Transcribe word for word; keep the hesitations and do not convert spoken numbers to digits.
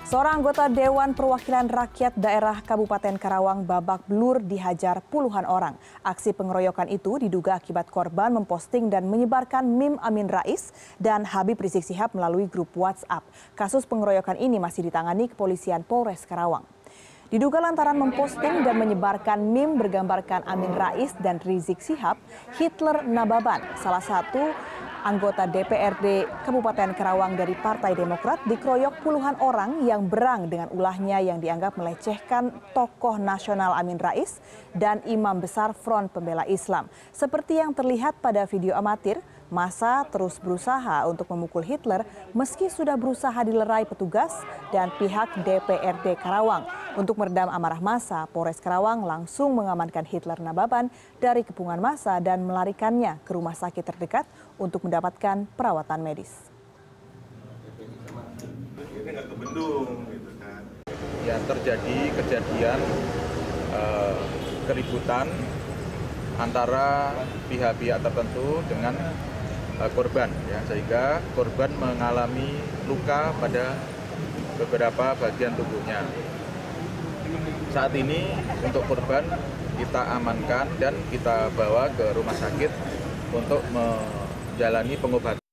Seorang anggota Dewan Perwakilan Rakyat Daerah Kabupaten Karawang babak belur dihajar puluhan orang. Aksi pengeroyokan itu diduga akibat korban memposting dan menyebarkan meme Amin Rais dan Habib Rizik Syihab melalui grup WhatsApp. Kasus pengeroyokan ini masih ditangani Kepolisian Polres Karawang. Diduga lantaran memposting dan menyebarkan meme bergambarkan Amin Rais dan Rizik Syihab, Hitler Nababan, salah satu anggota D P R D Kabupaten Karawang dari Partai Demokrat, dikeroyok puluhan orang yang berang dengan ulahnya yang dianggap melecehkan tokoh nasional Amin Rais dan Imam Besar Front Pembela Islam. Seperti yang terlihat pada video amatir, massa terus berusaha untuk memukul Hitler meski sudah berusaha dilerai petugas dan pihak D P R D Karawang. Untuk meredam amarah massa, Polres Karawang langsung mengamankan Hitler Nababan dari kepungan massa dan melarikannya ke rumah sakit terdekat untuk mendapatkan perawatan medis. Ya, terjadi kejadian eh, keributan antara pihak-pihak tertentu dengan eh, korban, ya, sehingga korban mengalami luka pada beberapa bagian tubuhnya. Saat ini untuk korban kita amankan dan kita bawa ke rumah sakit untuk menjalani pengobatan.